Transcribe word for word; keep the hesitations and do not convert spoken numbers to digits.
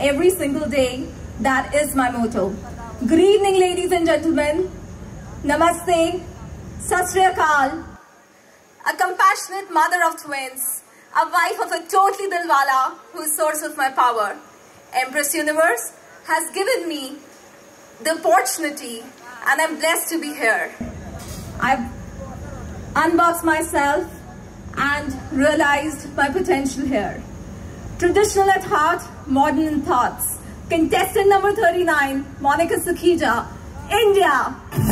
every single day. That is my motto. Good evening, ladies and gentlemen. Namaste. Sat Sri Akal. A compassionate mother of twins, a wife of a totally dilwala who is source of my power. Empress Universe has given me the opportunity and I'm blessed to be here. I've unboxed myself and realized my potential here. Traditional at heart, modern in thoughts. Contestant number thirty-nine, Monica Sukhija, India.